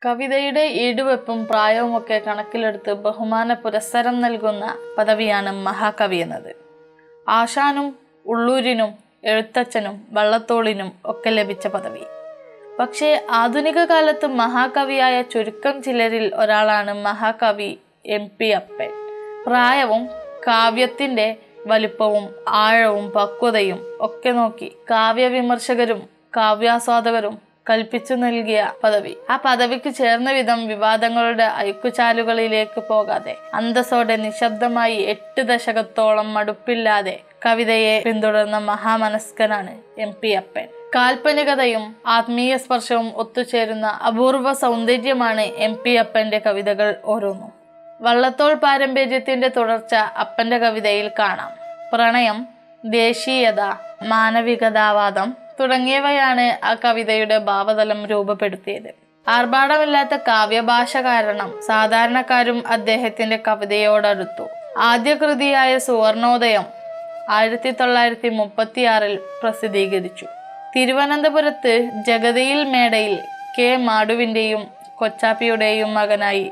കവിതയുടെ ഈടുവെപ്പും പ്രായവുമൊക്കെ കണക്കിലെടുത്ത് ബഹുമാന പുരസ്സരം നൽകുന്ന പദവിയാണ് മഹാകവി എന്നത്. ആശാനും ഉള്ളൂരിനും എഴുത്തച്ഛനും വള്ളത്തോളിനും ഒക്കെ ലഭിച്ച പദവി. പക്ഷേ ആധുനിക കാലത്ത് മഹാകവിയായ ചുരുക്കം ചിലരിൽ ഒരാളാണ് മഹാകവി MP അപ്പൻ. പ്രായവും കാവ്യത്തിൻ്റെ വലിപ്പവും ആഴവും പക്വതയും ഒക്കെ നോക്കി കാവ്യവിമർശകരും കാവ്യാസ്വാദകരും കൽപ്പിച്ചു നൽകിയ പദവി. ആ പദവിക്ക് ചേർന്ന വിധം വിവാദങ്ങളുടെ അയക്കുചാലുകളിലേക്ക് പോകാതെ അന്തസ്സോടെ നിശബ്ദമായി 8 ദശകത്തോളം മടുപ്പില്ലാതെ കവിതയെ പിന്തുടർന്ന മഹാമനസ്കനാണ് MP അപ്പൻ. കാൽപ്പനികതയും ആത്മീയ സ്പർശവും ഒത്തുചേരുന്ന അപൂർവ സൗന്ദര്യമാണ് MP അപ്പന്റെ കവിതകൾ ഓരോന്നും. വള്ളത്തോൾ പാരമ്പര്യത്തിന്റെ തുടർച്ച അപ്പന്റെ കവിതയിൽ കാണാം. പ്രണയം, ദേശീയത, മാനവികതാവാദം തുടങ്ങിയവയാണ് ആ കവിതയുടെ ഭാവതലം രൂപപ്പെടുത്തിയത്. ആർഭാടമില്ലാത്ത കാവ്യഭാഷ കാരണം സാധാരണക്കാരും അദ്ദേഹത്തിന്റെ കവിതയോടടുത്തു. ആദ്യ കൃതിയായ സുവർണോദയം 1936 പ്രസിദ്ധീകരിച്ചു. തിരുവനന്തപുരത്ത് ജഗതിയിൽ മേടയിൽ K. മാടുവിന്റെയും കൊച്ചാപ്പിയുടെയും മകനായി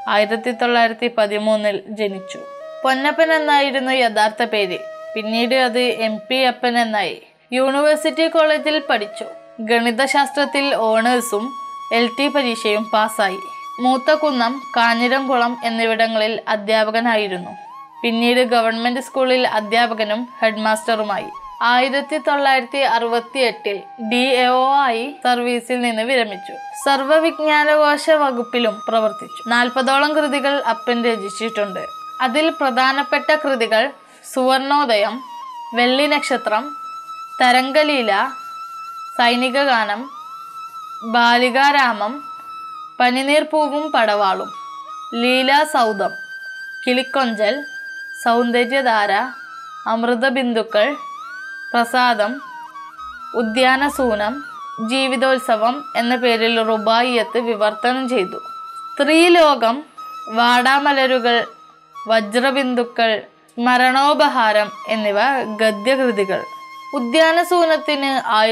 1913 ജനിച്ചു. പൊന്നപ്പൻ എന്നായിരുന്നു യഥാർത്ഥ പേര്. പിന്നീട് അത് MP അപ്പൻ എന്നായി. യൂണിവേഴ്സിറ്റി കോളേജിൽ പഠിച്ചു. ഗണിതശാസ്ത്രത്തിൽ ഓണേഴ്സും LT പരീക്ഷയും പാസ്സായി. മൂത്തകുന്നം, കാഞ്ഞിരംകുളം എന്നിവിടങ്ങളിൽ അധ്യാപകനായിരുന്നു. പിന്നീട് ഗവൺമെന്റ് സ്കൂളിൽ അധ്യാപകനും ഹെഡ് മാസ്റ്ററുമായി. 1968 DAO ആയി സർവീസിൽ നിന്ന് വിരമിച്ചു. സർവവിജ്ഞാനകോശ വകുപ്പിലും പ്രവർത്തിച്ചു. 40ഓളം കൃതികൾ അപ്പൻ രചിച്ചിട്ടുണ്ട്. അതിൽ പ്രധാനപ്പെട്ട കൃതികൾ സുവർണോദയം, വെള്ളി നക്ഷത്രം, തരംഗലീല, സൈനിക ഗാനം, ബാലികാരാമം, പനിനീർപ്പൂവും പടവാളും, ലീലാസൗധം, കിളിക്കൊഞ്ചൽ, സൗന്ദര്യധാര, അമൃതബിന്ദുക്കൾ, പ്രസാദം, ഉദ്യാനസൂനം, ജീവിതോത്സവം എന്ന പേരിൽ റുബായിയത്ത് വിവർത്തനം ചെയ്തു. സ്ത്രീലോകം, വാടാമലരുകൾ, വജ്രബിന്ദുക്കൾ, സ്മരണോപഹാരം എന്നിവ ഗദ്യകൃതികൾ. ഉദ്യാനസൂനത്തിന്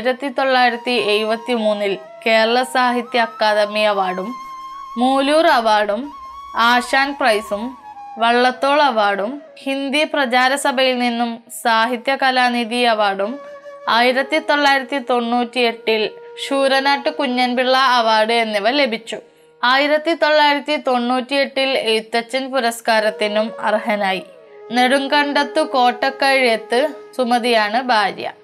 1973 കേരള സാഹിത്യ അക്കാദമി അവാർഡും മൂലൂർ അവാർഡും ആശാൻ പ്രൈസും വള്ളത്തോൾ അവാർഡും ഹിന്ദി പ്രചാരസഭയിൽ നിന്നും സാഹിത്യ കലാനിധി അവാർഡും 1998 ശൂരനാട്ട് കുഞ്ഞൻപിള്ള അവാർഡ് എന്നിവ ലഭിച്ചു. 1998 എഴുത്തച്ഛൻ പുരസ്കാരത്തിനും അർഹനായി. നെടുങ്കണ്ടത്തു കോട്ടക്കഴയത്ത് സുമതിയാണ് ഭാര്യ.